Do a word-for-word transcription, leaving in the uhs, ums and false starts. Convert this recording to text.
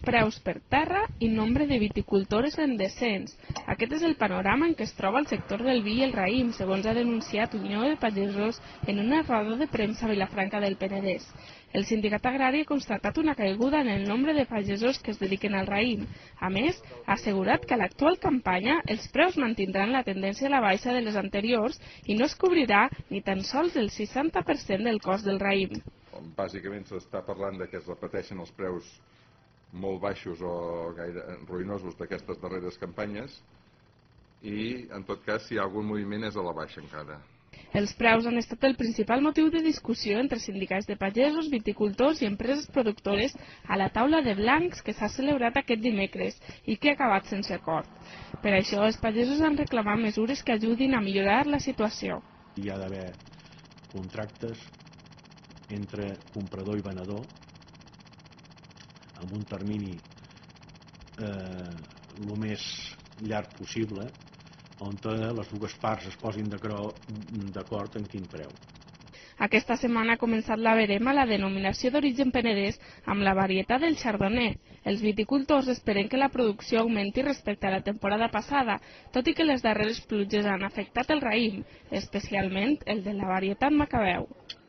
preus per terra i nombre de viticultores en descens. Aquest és el panorama en què es troba el sector del vi i el raïm, segons ha denunciat Unió de Pagesos en una roda de premsa a Vilafranca del Penedès. El sindicat agrari ha constatat una caiguda en el nombre de pagesos que es dediquen al raïm. A més, ha assegurat que a l'actual campanya els preus mantindran la tendència a la baixa de les anteriors i no es cobrirà ni tan sols el seixanta per cent del cost del raïm. Bàsicament s'està parlant de que es repeteixen els preus molt baixos o gaire ruïnosos d'aquestes darreres campanyes i, en tot cas, si hi ha algun moviment és a la baixa encara. Els preus han estat el principal motiu de discussió entre sindicats de pagesos, viticultors i empreses productores a la taula de blancs que s'ha celebrat aquest dimecres i que ha acabat sense acord. Per això, els pagesos han reclamat mesures que ajudin a millorar la situació. Hi ha d'haver contractes entre comprador i venedor amb un termini eh, el més llarg possible, on les dues parts es posin d'acord en quin preu. Aquesta setmana ha començat la verema, la denominació d'origen penedès, amb la varietat del chardonnay. Els viticultors esperen que la producció augmenti respecte a la temporada passada, tot i que les darreres pluges han afectat el raïm, especialment el de la varietat Macabeu.